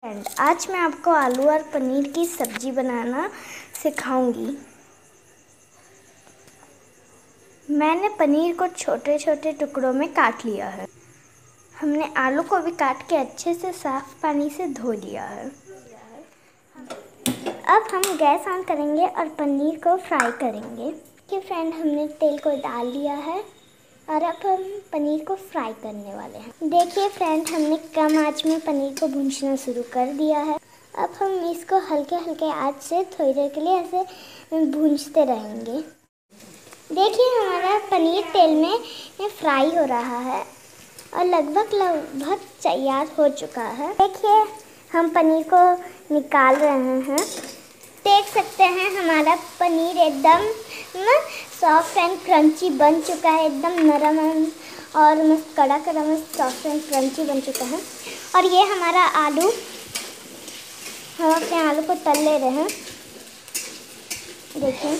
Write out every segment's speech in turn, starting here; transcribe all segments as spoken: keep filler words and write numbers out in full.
Friend, आज मैं आपको आलू और पनीर की सब्ज़ी बनाना सिखाऊंगी। मैंने पनीर को छोटे छोटे टुकड़ों में काट लिया है। हमने आलू को भी काट के अच्छे से साफ पानी से धो लिया है। अब हम गैस ऑन करेंगे और पनीर को फ्राई करेंगे। कि फ्रेंड, हमने तेल को डाल लिया है और अब हम पनीर को फ्राई करने वाले हैं। देखिए फ्रेंड, हमने कम आंच में पनीर को भूनना शुरू कर दिया है। अब हम इसको हल्के हल्के आंच से थोड़ी देर के लिए ऐसे भूनते रहेंगे। देखिए हमारा पनीर तेल में फ्राई हो रहा है और लगभग लगभग तैयार हो चुका है। देखिए हम पनीर को निकाल रहे हैं। देख सकते हैं हमारा पनीर एकदम सॉफ्ट एंड क्रंची बन चुका है। एकदम नरम और मस्त कड़ा कड़ा मस्त सॉफ्ट एंड क्रंची बन चुका है। और ये हमारा आलू, हम अपने आलू को तल ले रहे हैं। देखिए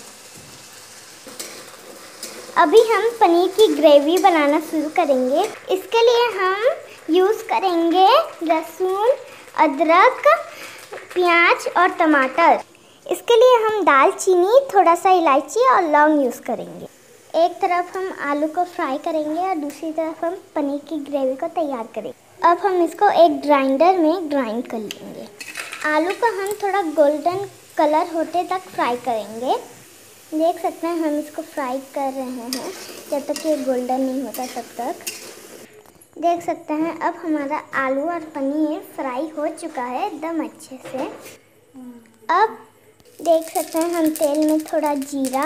अभी हम पनीर की ग्रेवी बनाना शुरू करेंगे। इसके लिए हम यूज़ करेंगे लहसुन, अदरक, प्याज और टमाटर। इसके लिए हम दालचीनी, थोड़ा सा इलायची और लौंग यूज़ करेंगे। एक तरफ हम आलू को फ्राई करेंगे और दूसरी तरफ हम पनीर की ग्रेवी को तैयार करेंगे। अब हम इसको एक ग्राइंडर में ग्राइंड कर लेंगे। आलू को हम थोड़ा गोल्डन कलर होते तक फ्राई करेंगे। देख सकते हैं हम इसको फ्राई कर रहे हैं जब तक ये गोल्डन नहीं होता तब तक। देख सकते हैं अब हमारा आलू और पनीर फ्राई हो चुका है एकदम अच्छे से। अब देख सकते हैं हम तेल में थोड़ा जीरा,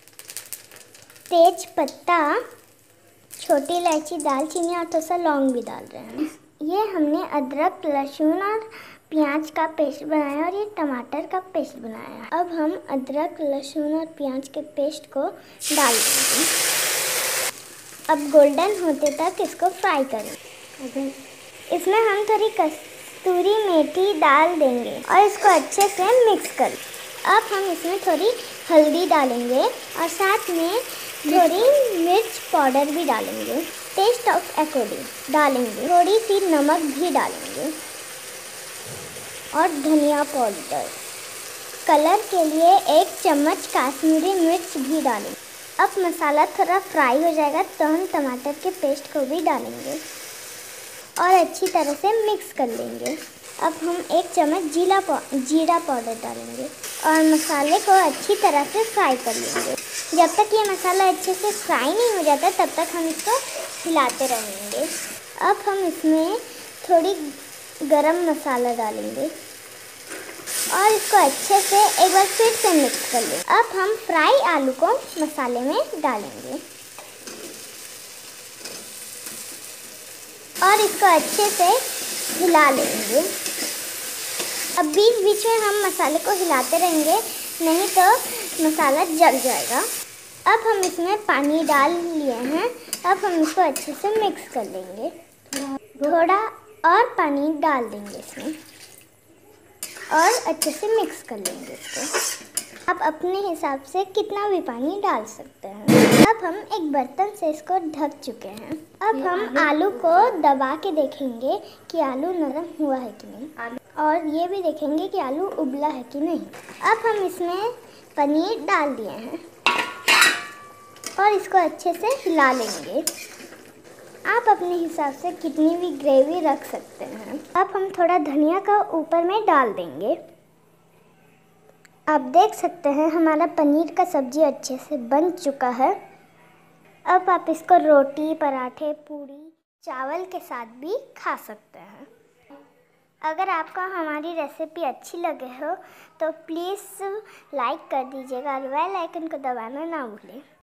तेज पत्ता, छोटी इलायची, दालचीनी और थोड़ा सा लौंग भी डाल रहे हैं। ये हमने अदरक, लहसुन और प्याज का पेस्ट बनाया और ये टमाटर का पेस्ट बनाया। अब हम अदरक, लहसुन और प्याज के पेस्ट को डाल देंगे। अब गोल्डन होते तक इसको फ्राई करें। इसमें हम थोड़ी कस्तूरी मेथी डाल देंगे और इसको अच्छे से मिक्स कर। अब हम इसमें थोड़ी हल्दी डालेंगे और साथ में थोड़ी मिर्च पाउडर भी डालेंगे। टेस्ट ऑफ अकॉर्डिंग डालेंगे। थोड़ी सी नमक भी डालेंगे और धनिया पाउडर। कलर के लिए एक चम्मच कश्मीरी मिर्च भी डालेंगे। अब मसाला थोड़ा फ्राई हो जाएगा तो हम टमाटर के पेस्ट को भी डालेंगे और अच्छी तरह से मिक्स कर लेंगे। अब हम एक चम्मच जीरा जीरा पाउडर डालेंगे और मसाले को अच्छी तरह से फ्राई कर लेंगे। जब तक ये मसाला अच्छे से फ्राई नहीं हो जाता तब तक हम इसको हिलाते रहेंगे। अब हम इसमें थोड़ी गरम मसाला डालेंगे और इसको अच्छे से एक बार फिर से मिक्स कर लेंगे। अब हम फ्राई आलू को मसाले में डालेंगे और इसको अच्छे से हिला लेंगे। अब बीच बीच में हम मसाले को हिलाते रहेंगे, नहीं तो मसाला जल जाएगा। अब हम इसमें पानी डाल लिए हैं। अब हम इसको अच्छे से मिक्स कर लेंगे। थोड़ा और पानी डाल देंगे इसमें और अच्छे से मिक्स कर लेंगे इसको। आप अपने हिसाब से कितना भी पानी डाल सकते हैं। अब हम एक बर्तन से इसको ढक चुके हैं। अब हम आलू को दबा के देखेंगे कि आलू नरम हुआ है कि नहीं, और ये भी देखेंगे कि आलू उबला है कि नहीं। अब हम इसमें पनीर डाल दिए हैं और इसको अच्छे से हिला लेंगे। आप अपने हिसाब से कितनी भी ग्रेवी रख सकते हैं। अब हम थोड़ा धनिया का ऊपर में डाल देंगे। आप देख सकते हैं हमारा पनीर का सब्जी अच्छे से बन चुका है। अब आप इसको रोटी, पराठे, पूरी, चावल के साथ भी खा सकते हैं। अगर आपको हमारी रेसिपी अच्छी लगे हो तो प्लीज़ लाइक कर दीजिएगा और बेल आइकन को दबाना ना भूलें।